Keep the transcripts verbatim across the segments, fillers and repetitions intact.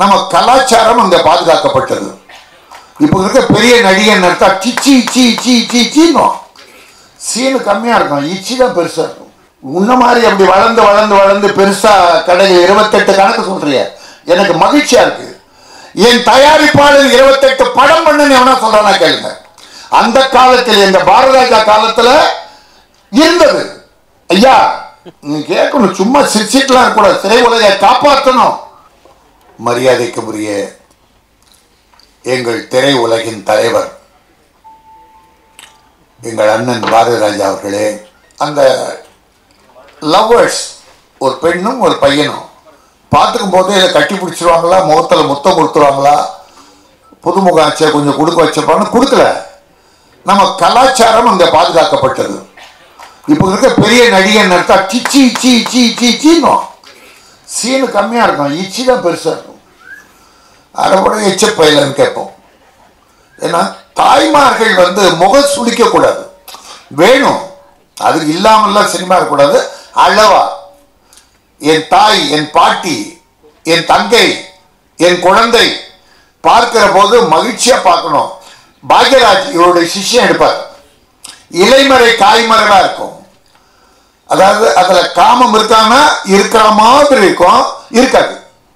நம்ம கலாச்சாரம் அங்கே பாதுகாக்கப்பட்டது. இப்போ இருக்க பெரிய நடிகன் நடத்தா சிச்சி சி சி சி சீனும் சீனு கம்மியாக இருக்கும், இச்சி தான் பெருசாக இருக்கும். உன்ன மாதிரி அப்படி வளர்ந்து வளர்ந்து வளர்ந்து பெருசாக கடையில் இருபத்தெட்டு கணக்கு சொல்கிறிய, எனக்கு மகிழ்ச்சியாக இருக்குது. என் தயாரிப்பாளர் இருபத்தெட்டு படம் பண்ணுன்னு எவனா சொல்கிறானா கேளுங்க. அந்த காலத்தில் இந்த பாரதராஜா காலத்தில் இருந்தது. ஐயா நீ கேட்கணும், சும்மா சிரிச்சிட்டுலாம் இருக்கக்கூடாது, திரை உலகை காப்பாற்றணும். மரியாதைக்குரிய எங்கள் திரை உலகின் தலைவர் எங்கள் அண்ணன் பாரதிராஜா அவர்களே, அந்த லவ்வர்ஸ் ஒரு பெண்ணும் ஒரு பையனும் பார்த்துக்கும் போதே இதை கட்டி பிடிச்சிருவாங்களா, முகத்தில் முத்தம் கொடுத்துருவாங்களா, புதுமுக ஆட்சியை கொஞ்சம் கொடுக்க வச்சிருப்பான்னு கொடுக்கல. நம்ம கலாச்சாரம் அங்கே பாதுகாக்கப்பட்டது. இப்போ இருக்க பெரிய நடிகன் நடத்தா சிச்சி சி சி சி சீனும் சீனு கம்மியாக இருக்கும், இச்சி தான் பெருசாக இருக்கும். அதை கூட எச்ச பயிலன்னு கேட்போம். ஏன்னா தாய்மார்கள் வந்து முகம் சுளிக்கக்கூடாது, வேணும், அது இல்லாமல்லாம் சினிமா இருக்கக்கூடாது. அளவா என் தாய், என் பாட்டி, என் தங்கை, என் குழந்தை பார்க்கிற போது மகிழ்ச்சியா பார்க்கணும். பாக்யராஜ் இவருடைய சிஷ்யம் எடுப்பார், இலைமறை காய்மறைவா இருக்கும். அதாவது அதுல காமம் இருக்கான்னா இருக்கிற மாதிரி இருக்கும், இருக்காது,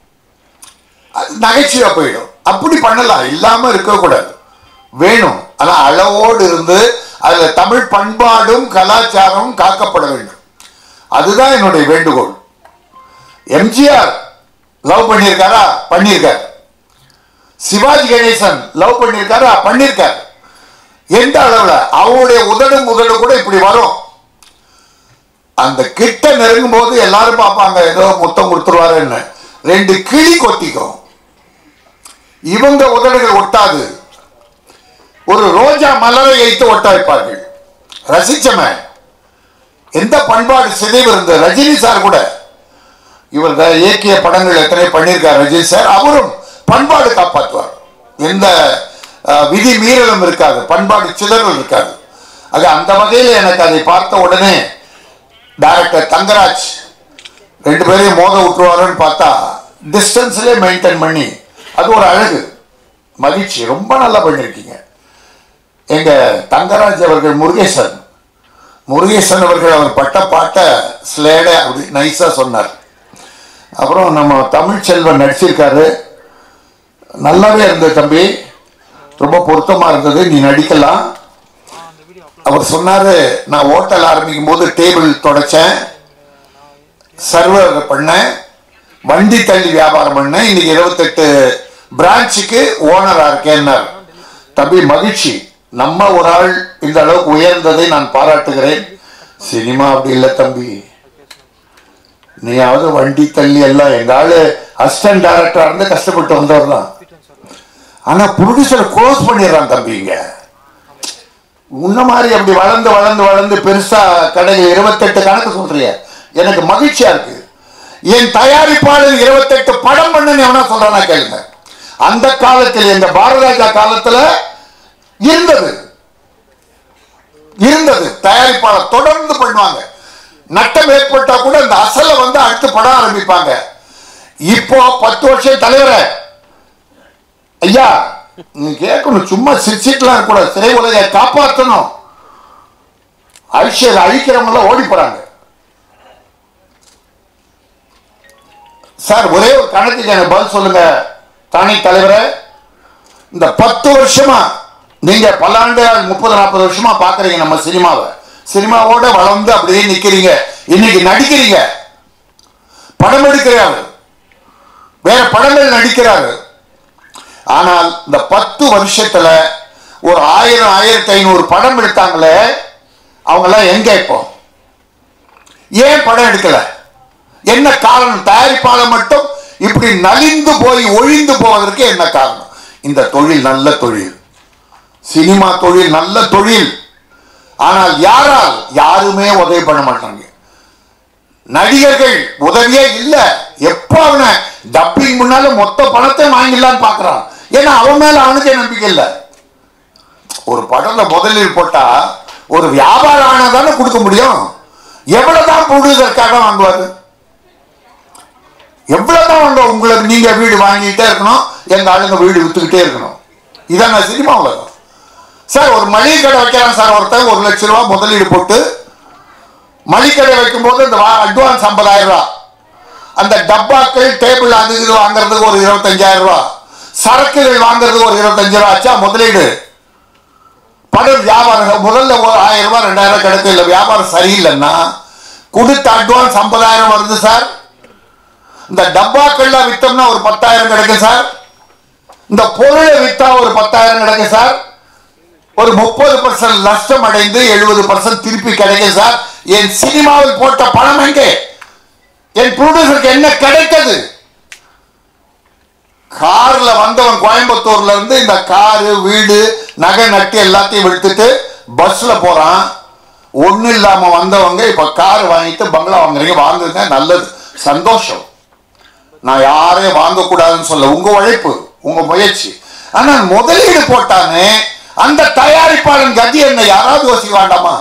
நகைச்சுவையா போயிடும். அப்படி பண்ணலாம், இல்லாம இருக்கக்கூடாது, வேணும். ஆனா அளவோடு இருந்து அதுல தமிழ் பண்பாடும் கலாச்சாரமும் காக்கப்பட வேண்டும். அதுதான் என்னுடைய வேண்டுகோள். எம்ஜிஆர் லவ் பண்ணியிருக்காரா? பண்ணியிருக்கார். சிவாஜி கணேசன் லவ் பண்ணியிருக்காரா? பண்ணியிருக்கார். எந்த அளவுல? அவருடைய உதடும் உதடு கூட இப்படி வரும். அந்த கிட்ட நெருங்கும் போது எல்லாரும் பார்ப்பாங்க, ஏதோ முத்தம் கொடுத்துருவாருன்னு. ரெண்டு கிளி கொத்திக்கும், இவங்க உதடுகள் ஒட்டாது. ஒரு ரோஜா மலரை வைத்து ஒட்ட வைப்பார்கள். ரசிச்சமே எந்த பண்பாடு சிதைவு இருந்தது. ரஜினி சார் கூட, இவர் இயக்கிய படங்கள் எத்தனை பண்ணியிருக்கார் ரஜினி சார், அவரும் பண்பாடு காப்பாற்றுவார். எந்த விதி மீறலும் இருக்காது, பண்பாடு சிதறல் இருக்காது. ஆக அந்த வகையில் எனக்கு அதை பார்த்த உடனே டைரக்டர் தங்கராஜ் ரெண்டு பேரையும் மோத விட்டுருவாருன்னு பார்த்தா டிஸ்டன்ஸ்லேயே மெயின்டைன் பண்ணி, அது ஒரு அழகு, மகிழ்ச்சி. ரொம்ப நல்லா பண்ணியிருக்கீங்க. எங்க தங்கராஜ் அவர்கள் முருகேசன் முருகேசன் அவர்கள் அவர் பட்ட பாட்டை ஸ்லேட அப்படி நைஸா சொன்னார். அப்புறம் நம்ம தமிழ் செல்வன் நடிச்சிருக்காரு, நல்லாவே இருந்தது தம்பி, ரொம்ப பொருத்தமா இருந்தது, நீ நடிக்கலாம். அவர் சொன்னாரு, நான் ஹோட்டல் ஆரம்பிக்கும் போது டேபிள் தொடச்சேன், சர்வர் பண்ணேன், வண்டி தள்ளி வியாபாரம் பண்ணேன், இன்னைக்கு இருபத்தெட்டு பிரான்ச்சுக்கு ஓனரா இருக்கேன்னார். தம்பி மகிழ்ச்சி, நம்ம ஒரு ஆள் இந்த அளவுக்கு உயர்ந்ததை நான் பாராட்டுகிறேன். சினிமா அப்படி இல்லை தம்பி, நீயாவது வண்டி தள்ளி எல்லாம். எங்க ஆளு அசிஸ்டன்ட் டைரக்டரா இருந்து கஷ்டப்பட்டு வந்தவர் தான். ஆனா ப்ரொடியூசரை க்ளோஸ் பண்ணிடுறான் தம்பி. இங்க உன்ன மாதிரி அப்படி வளர்ந்து வளர்ந்து வளர்ந்து பெருசா கடையில் இருபத்தெட்டு கணக்கு சொல்றிய, எனக்கு மகிழ்ச்சியா இருக்கு. என் தயாரிப்பாளர் இருபத்தெட்டு படம் பண்ணுன்னு எவனா சொல்றானா கேளுங்க. அந்த காலத்தில் இந்த பாரதராஜா காலத்துல இருந்தது இருந்தது தயாரிப்பாளர் தொடர்ந்து பண்ணுவாங்க. நட்டம் ஏற்பட்டா கூட இந்த அசலை வந்து அடுத்து படம் ஆரம்பிப்பாங்க. இப்போ பத்து வருஷம் தலைவரை ஐயா நீ கேட்கணும், சும்மா சிரிச்சிட்டுலாம் இருக்கக்கூடாது, திரை உலகை காப்பாற்றணும். ஐஷியர் அழிக்கிறவங்கள ஓடி போறாங்க. சார் ஒரே ஒரு கணக்குக்கு எனக்கு பதில் சொல்லுங்க தானே தலைவரை. இந்த பத்து வருஷமா நீங்க பல ஆண்டு முப்பது நாற்பது வருஷமா பாக்குறீங்க நம்ம சினிமாவை, சினிமாவோட வளர்ந்து அப்படியே நிக்கிறீங்க. இன்னைக்கு நடிக்கிறீங்க, படம் எடுக்கிறாரு, வேற படங்கள் நடிக்கிறாரு. ஆனால் இந்த பத்து வருஷத்துல ஒரு ஆயிரம் ஆயிரத்தி ஐநூறு படம் எடுத்தாங்களே, அவங்க எல்லாம் எங்க? இப்போ ஏன் படம் எடுக்கல? என்ன காரணம்? தயாரிப்பாளர் மட்டும் இப்படி நலிந்து போய் ஒழிந்து போவதற்கு என்ன காரணம்? இந்த தொழில் நல்ல தொழில், சினிமா தொழில் நல்ல தொழில். ஆனால் யாரால்? யாருமே உதவி பண்ண மாட்டாங்க. நடிகர்கள் உதவியே இல்லை. எப்ப அவனை டப்பிங் முன்னால மொத்த பணத்தை வாங்கிடலான்னு பாக்குறான். ஏன்னா அவன் மேல அவனுக்கே நம்பிக்கை இல்லை. ஒரு படத்துல முதலில் போட்டா ஒரு வியாபாரம் ஆனாதானே கொடுக்க முடியும். எவ்வளவுதான் ப்ரொடியூசருக்காக வாங்குவாரு? எவ்வளவுதான் உங்க உங்களுக்கு நீங்க வீடு வாங்கிட்டே இருக்கணும், எங்க ஆளுங்க வீடு வித்துக்கிட்டே இருக்கணும். இதான் நான் சினிமா உலகம் சார். ஒரு மளிகை கடை வைக்கிறான் சார் ஒருத்தர், ஒரு லட்சம் ரூபாய் முதலீடு போட்டு மளிகை கடை வைக்கும் போது இந்த அட்வான்ஸ் ஐம்பதாயிரம் ரூபாய், அந்த டப்பாக்கள் டேபிள் அது இது வாங்குறதுக்கு ஒரு இருபத்தஞ்சாயிரம் ரூபாய், சரக்குகள் வாங்குறதுக்கு ஒரு இருபத்தஞ்சு ரூபா ஆச்சா முதலீடு. படம் வியாபாரம் முதல்ல ஒரு ஆயிரம் ரூபாய் ரெண்டாயிரம் கிடைக்கும். இல்லை வியாபாரம் சரியில்லைன்னா கொடுத்த அட்வான்ஸ் ஐம்பதாயிரம் வருது சார். இந்த டப்பாக்கள்லாம் வித்தோம்னா ஒரு பத்தாயிரம் கிடைக்கும் சார். இந்த பொருளை வித்தா ஒரு பத்தாயிரம் கிடைக்கும் சார். ஒரு முப்பது பர்சன்ட் நஷ்டம் அடைந்து எழுபது பர்சன்ட் திருப்பி கிடைக்கும் சார். என் சினிமாவில் போட்ட பணம் எங்கே? என் ப்ரொடியூசருக்கு என்ன கிடைத்தது? கார்ல வந்தவன் கோயம்புத்தூர்ல இருந்து இந்த காரு வீடு நகை நட்டு எல்லாத்தையும் விடுத்துட்டு பஸ்ல போறான். ஒண்ணு இல்லாம வந்தவங்க இப்ப கார் வாங்கிட்டு பங்களா வாங்குறீங்க, வாங்குங்க, நல்லது, சந்தோஷம். நான் யாரையும் வாங்கக்கூடாதுன்னு சொல்ல, உங்க உழைப்பு உங்க முயற்சி. ஆனா முதலீடு போட்டானே அந்த தயாரிப்பாளன் கதி என்ன யாராவது யோசிக்க வேண்டாமா?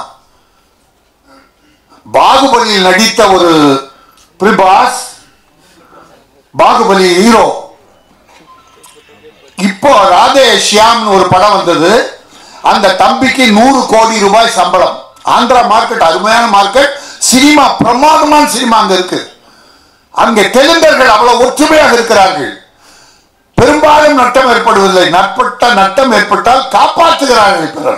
பாகுபலியில் நடித்த ஒரு பிரபாஸ், பாகுபலி ஹீரோ. இப்போ ராதே ஷியாம் ஒரு படம் வந்தது. அந்த தம்பிக்கு நூறு கோடி ரூபாய் சம்பளம். ஆந்திரா மார்க்கெட் அருமையான மார்க்கெட், சினிமா பிரமாதமான சினிமா அங்க இருக்கு. அங்கே தெலுங்கர்கள் அவ்வளவு ஒற்றுமையாக இருக்கிறார்கள். பெரும்பாலும் நட்டம் ஏற்படுவதில்லை. நட்பட்ட நட்டம் ஏற்பட்டால் காப்பாற்றுகிறார்கள் பிறர்.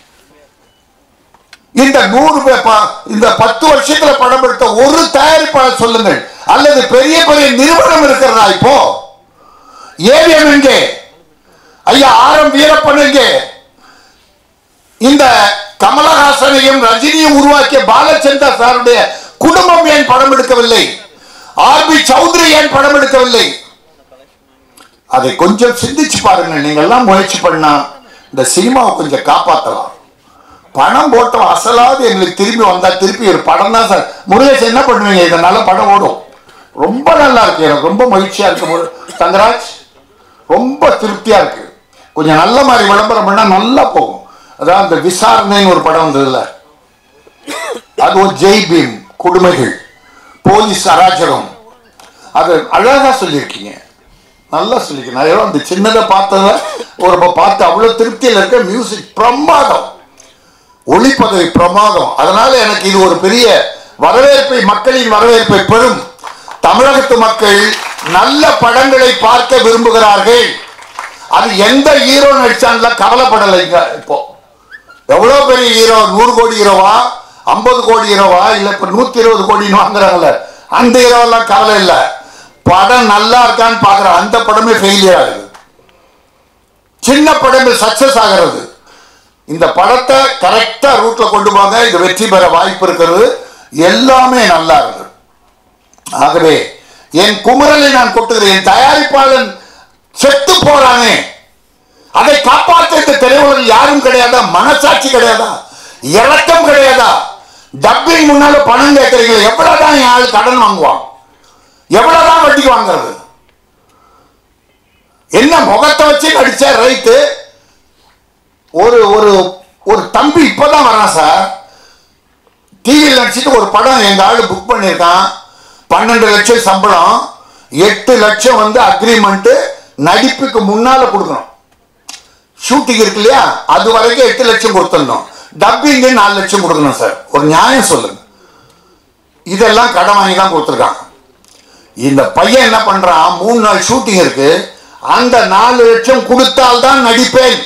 இந்த நூறு இந்த பத்து வருஷத்துல படம் எடுத்த ஒரு தயாரிப்பாளர் சொல்லுங்கள், அல்லது பெரிய பெரிய நிறுவனம் இருக்கிறதா? இப்போ ஏவிஎம் எங்கே? ஐயா ஆர் எம் வீரப்பன் எங்கே? இந்த கமலஹாசனையும் ரஜினியும் உருவாக்கிய பாலச்சந்தர் சாருடைய குடும்பம் ஏன் படம் எடுக்கவில்லை? ஆர் பி சௌத்ரி ஏன் படம் எடுக்கவில்லை? அதை கொஞ்சம் சிந்திச்சு பாருங்கள். நீங்க எல்லாம் முயற்சி பண்ணா இந்த சினிமாவை கொஞ்சம் காப்பாற்றலாம். பணம் போட்டோம் அசலாவது எங்களுக்கு திரும்பி வந்தா திருப்பி ஒரு படம் தான் சார். முருகேஷ் என்ன பண்ணுவீங்க? இதனால படம் ஓடும். ரொம்ப நல்லா இருக்கு, எனக்கு ரொம்ப மகிழ்ச்சியா இருக்கு. தங்கராஜ் ரொம்ப திருப்தியா இருக்கு. கொஞ்சம் நல்ல மாதிரி விளம்பரம் பண்ணா நல்லா போகும். அதான் இந்த விசாரணைன்னு ஒரு படம் வந்ததுல, அது ஒரு ஜெய் பீம் கொடுமைகள், போலீஸ் அராஜகம், அது அழகா சொல்லியிருக்கீங்க, நல்லா சொல்லியிருக்கீங்க. நான் அந்த சின்னதை பார்த்தத ஒரு பார்த்து அவ்வளவு திருப்தியில் இருக்க. மியூசிக் பிரமாதம், ஒளிப்பதவி பிரமாதம். அதனால எனக்கு இது ஒரு பெரிய வரவேற்பை, மக்களின் வரவேற்பை பெறும். தமிழகத்து மக்கள் நல்ல படங்களை பார்க்க விரும்புகிறார்கள். அது எந்த ஹீரோ நடிச்சான்ல கவலைப்படலைங்க. இப்போ எவ்வளவு பெரிய ஹீரோ, நூறு கோடி ஹீரோவா, ஐம்பது கோடி ஹீரோவா, இல்ல இப்ப நூத்தி இருபது கோடின்னு வாங்குறாங்கல்ல, அந்த ஹீரோவெல்லாம் கவலை இல்லை. படம் நல்லா இருக்கான்னு பாக்குற அந்த படமே ஃபெயிலியர் ஆகுது. சின்ன படமே சக்சஸ் ஆகிறது. இந்த படத்தை கரெக்டா ரூட்ல கொண்டு போங்க, இது வெற்றி பெற வாய்ப்பு இருக்கிறது. எல்லாமே நல்லா இருக்கு. ஆகவே என் குமரலை நான் கொட்டுகிறேன். என் தயாரிப்பாளன் செத்து போறானே, அதை காப்பாற்ற திரையுலகில் யாரும் கிடையாதா? மனசாட்சி கிடையாதா? இறக்கம் கிடையாதா? டப்பிங் முன்னால பணம் கேட்கறீங்களா? எவ்வளவுதான் என் ஆள் கடன் வாங்குவான்? எவ்வளவுதான் வட்டிக்கு வாங்குறது? என்ன முகத்தை வச்சு நடிச்ச ரைட்டு. ஒரு ஒரு ஒரு தம்பி இப்பதான் வரான் சார், டிவியில் நடிச்சுட்டு ஒரு படம் எங்க ஆளு புக் பண்ணியிருக்கான். பன்னெண்டு லட்சம் சம்பளம், எட்டு லட்சம் வந்து அக்ரிமெண்ட் நடிப்புக்கு முன்னால கொடுக்கணும். ஷூட்டிங் இருக்கு இல்லையா, அது வரைக்கும் எட்டு லட்சம் கொடுத்துடணும். டப்பிங்கு நாலு லட்சம் கொடுக்கணும் சார். ஒரு நியாயம் சொல்லுங்க. இதெல்லாம் கடன் வாங்கி தான் கொடுத்துருக்கான். இந்த பையன் என்ன பண்றான், மூணு நாள் ஷூட்டிங் இருக்கு, அந்த நாலு லட்சம் கொடுத்தால்தான் நடிப்பேன்.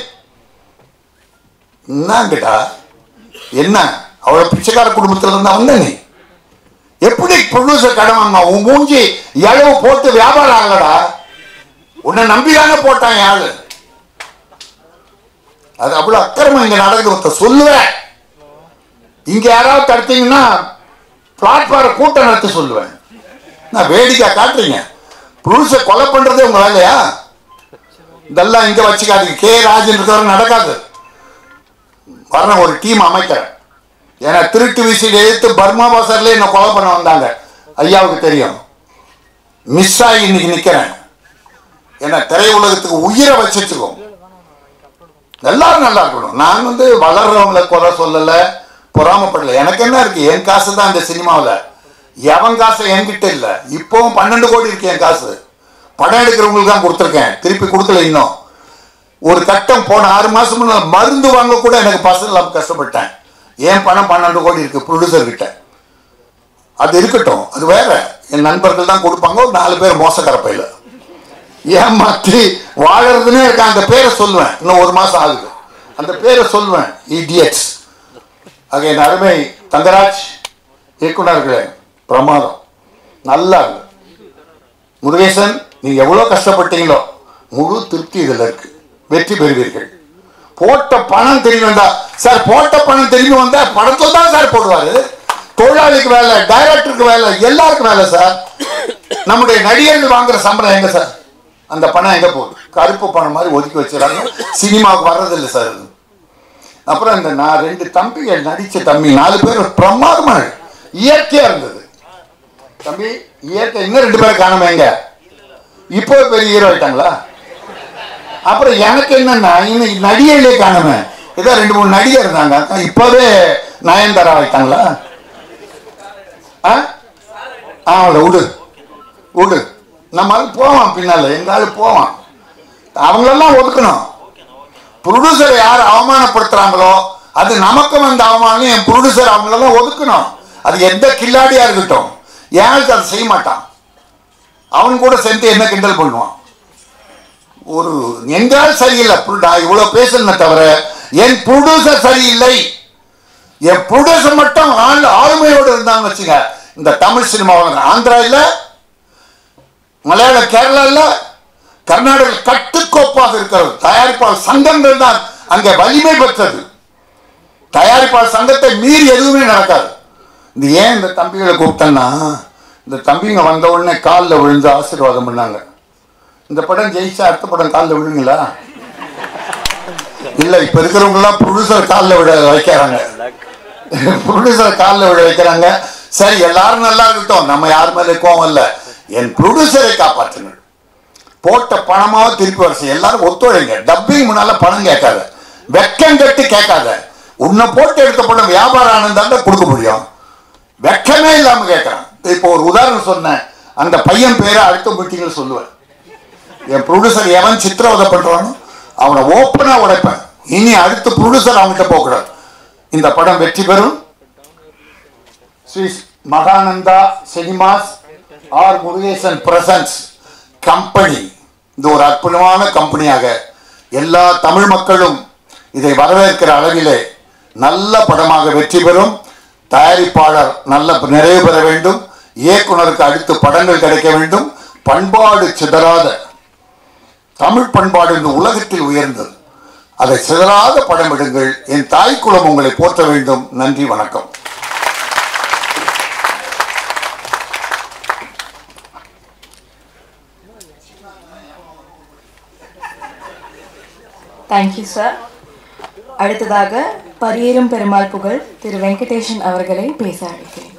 என்னங்கடா என்ன அவ்வளவு பிச்சைக்கார குடும்பத்துல இருந்தா வந்த நீ எப்படி ப்ரொடியூசர் கடன் வாங்க? உன் மூஞ்சி எளவு போட்டு வியாபாரம் ஆகலடா. உன்னை நம்பிதானே போட்டான் யாரு. அது அவ்வளவு அக்கிரமம் இங்க நடக்குது. சொல்லுவேன், இங்க யாராவது தடுத்தீங்கன்னா பிளாட்ஃபார்ம் கூட்டம் நடத்த சொல்லுவேன். நான் வேடிக்கை காட்டுறீங்க. ப்ரொடியூசர் கொலை பண்றதே உங்க வேலையா? இதெல்லாம் இங்க வச்சுக்காதீங்க. கே ராஜன் இருக்கிறவங்க நடக்காது. வர்ற ஒரு டீம் அமைக்கிறேன். ஏன்னா திருட்டு விசில் எடுத்து பர்மா பாசர்ல என்ன கொலை பண்ண வந்தாங்க, ஐயாவுக்கு தெரியும். மிஸ் ஆகி இன்னைக்கு நிக்கிறேன். ஏன்னா திரையுலகத்துக்கு உயிரை வச்சிருக்கோம். எல்லாரும் நல்லா இருக்கணும். நான் வந்து வளர்றவங்களை கொலை சொல்லல, பொறாமப்படல. எனக்கு என்ன இருக்கு, என் காசு தான் இந்த சினிமாவில். எவன் காசு என்கிட்ட இல்லை. இப்போவும் பன்னெண்டு கோடி இருக்கு என் காசு. படம் எடுக்கிறவங்களுக்கு தான் கொடுத்துருக்கேன், திருப்பி கொடுக்கல இன்னும். ஒரு கட்டம் போன ஆறு மாசம் முன்னாள் மருந்து வாங்க கூட எனக்கு பசங்க இல்லாமல் கஷ்டப்பட்டேன். ஏன் பணம் பன்னெண்டு கோடி இருக்கு ப்ரொடியூசர் கிட்ட. அது இருக்கட்டும், அது வேற. என் நண்பர்கள் தான் கொடுப்பாங்க, ஒரு நாலு பேர் மோசக்கரப்பையில் ஏமாற்றி வாழறதுன்னே இருக்கேன். அந்த பேரை சொல்லுவேன், இன்னும் ஒரு மாசம் ஆகுது, அந்த பேரை சொல்லுவேன், இடியட்ஸ். ஆக என் அருமை தங்கராஜ் இயக்குனர்களே, பிரமாதம், நல்லா இருக்கு. முருகேசன், நீங்க எவ்வளவு கஷ்டப்பட்டீங்களோ முழு திருப்தி இதுல இருக்கு. வெற்றி பெறுவீர்கள். போட்ட பணம் திரும்பி வந்தா சார், போட்ட பணம் திரும்பி வந்தா படத்துல தான் சார் போடுவாரு. தொழிலாளிக்கு வேலை, டைரக்டருக்கு வேலை, எல்லாருக்கும் வேலை சார். நம்முடைய நடிகர்கள் வாங்குற சம்பளம் எங்க சார்? அந்த பணம் எங்க போகுது? கருப்பு பணம் மாதிரி ஒதுக்கி வச்சுறாங்க, சினிமாவுக்கு வர்றதில்லை சார். அப்புறம் இந்த நான் ரெண்டு தம்பிகள் நடிச்ச தம்பி நாலு பேர் பிரமாதமா இயற்கையா இருந்தது. தம்பி இயற்கை இன்னும் ரெண்டு பேரும் காணாம எங்க? இப்போ பெரிய ஹீரோ ஆயிட்டாங்களா? அப்புறம் எனக்கு என்னன்னா, இன்னைக்கு நடிகையிலே காணாம, ஏதோ ரெண்டு மூணு நடிகை இருந்தாங்க, இப்பவே நயன்தாரா ஆயிட்டாங்களா? ஆ விடு விடு, நம்ம போவான் பின்னால, எங்காலும் போவான். அவங்களெல்லாம் ஒதுக்கணும். ப்ரொடியூசரை யார் அவமானப்படுத்துறாங்களோ அது நமக்கு வந்த அவமானம். என் ப்ரொடியூசர் அவங்களெல்லாம் ஒதுக்கணும். அது எந்த கில்லாடியா இருக்கட்டும், ஏன் அதை செய்ய மாட்டான். அவன் கூட சேர்ந்து என்ன கிண்டல் பண்ணுவான். ஒரு எங்கால் சரியில்லை. நான் இவ்வளவு பேசணும் தவிர என் ப்ரொடியூசர் சரியில்லை. என் ப்ரொடியூசர் மட்டும் ஆள் ஆளுமையோடு இருந்தான்னு வச்சுங்க, இந்த தமிழ் சினிமாவில் ஆந்திரா இல்ல, மலையாள கேரளா இல்ல, கர்நாடக கட்டுக்கோப்பாக இருக்கிறது. தயாரிப்பாளர் சங்கங்கள் தான் அங்கே வலிமை பெற்றது. தயாரிப்பாளர் சங்கத்தை மீறி எதுவுமே நடக்காது. இந்த ஏன் இந்த தம்பிகளை கூப்பிட்டேன்னா, இந்த தம்பிங்க வந்த உடனே காலில் விழுந்து ஆசீர்வாதம் பண்ணாங்க. இந்த படம் ஜெயிச்சா அடுத்த படம் காலில் விழுங்களா? இல்ல, இப்ப இருக்கிறவங்க எல்லாம் ப்ரொடியூசர் காலில் விட வைக்கிறாங்க, ப்ரொடியூசர் காலில் விட வைக்கிறாங்க. சரி, எல்லாரும் நல்லா இருக்கட்டும், நம்ம யார் மேலே கோவம் இல்லை. என் ப்ரொடியூசரை காப்பாற்றுங்கள். போட்ட பணமாவது திருப்பி வர எல்லாரும் ஒத்துழைங்க. டப்பிங் முன்னால பணம் கேட்காத, வெக்கம் கட்டி கேட்காத. உன்னை போட்டு எடுத்த படம் வியாபாரம் ஆனந்தாண்ட கொடுக்க முடியும். வெக்கமே இல்லாம கேட்கறான். இப்போ ஒரு உதாரணம் சொன்னேன், அந்த பையன் பேரை அடுத்த மீட்டிங்ல சொல்லுவேன். என் ப்ரொடியூசர் எவன் சித்திரவதை பண்றானோ அவனை ஓப்பனா உடைப்பேன். இனி அடுத்த ப்ரொடியூசர் அவன்கிட்ட போகக்கூடாது. இந்த படம் வெற்றி பெறும். Sri Mahananda cinemas R Murugesan presents company, இது ஒரு அற்புதமான கம்பெனியாக எல்லா தமிழ் மக்களும் இதை வரவேற்கிற அளவிலே நல்ல படமாக வெற்றி பெறும். தயாரிப்பாளர் நல்ல நிறைவு பெற வேண்டும். இயக்குனருக்கு அடுத்து படங்கள் கிடைக்க வேண்டும். பண்பாடு சிதறாத தமிழ் பண்பாடு இந்த உலகத்தில் உயர்ந்தது. அதை சிதறாத படம் எடுங்கள். என் தாய்க்குளம் உங்களை போற்ற வேண்டும். நன்றி, வணக்கம். Thank you sir. அடுத்ததாக பரியேறும் பெருமாள் புகழ் திரு வெங்கடேசன் அவர்களை பேச அழைக்கிறேன்.